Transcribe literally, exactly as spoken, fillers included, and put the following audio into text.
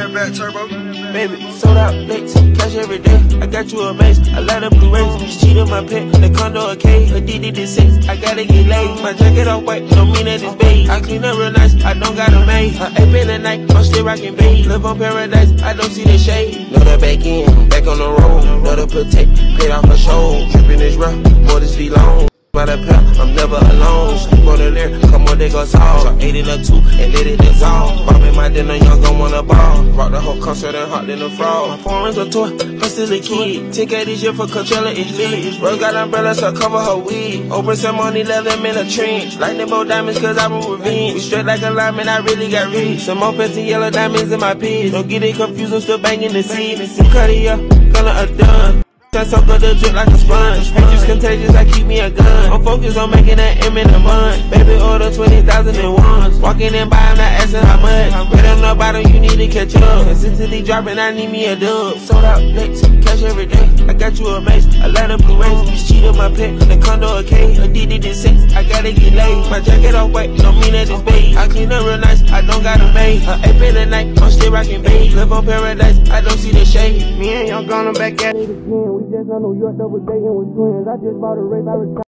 that back, turbo. Baby, sold out licks, cash every day. I got you a mace, I light up blue rays. Just cheat on my pet, the condo a K, a D D to six. I gotta get laid. My jacket all white, don't mean that it's beige. I clean up real nice, I don't got a maid. I ain't been at night, I'm still rockin' beige. Live on paradise, I don't see the shade. Know that back in, back on the road. Know the protect, paid off my show. Drippin' is rough, more this be long. By the pair, I'm never alone. Sleep on the lyric, come on, they go solve. So eight in a two, and let it dissolve. Bombin' my dinner, young gon' wanna ball. Rock the whole concert and hot in the frog. My foreigns on tour, I'm still a kid. ten K this year for Coachella, it's lit. Rose got umbrella, so cover her wig. Open some money, let them in a trench. Lightning bolt diamonds, cause I will revenge. We straight like a lineman, I really got rich. Some more fancy yellow diamonds in my pits. Don't get it confused, I'm still banging the seed. Some Cartier, gonna a done. I suck up the drip like a sponge. Hatred's contagious, I keep me a gun. I'm focused on making that M in a month. Baby, order twenty thousand and ones. Walking in by, I'm not asking how much. But on the bottom, you need to catch up. Consistently dropping, I need me a dub. Sold out licks, cash every day. I got you a mace, I light up blue rays. Just cheat on my pet, the condo a K, a D D to six. I gotta get laid. My jacket all white, don't mean that it's beige. I clean up real nice, I don't got a maid. I ain't been at night, I'm still rockin' beige. Live on paradise, I don't see the shade. Me and Young gone back at it again. We just on New York, double dating with twins. I just bought a race, I retired.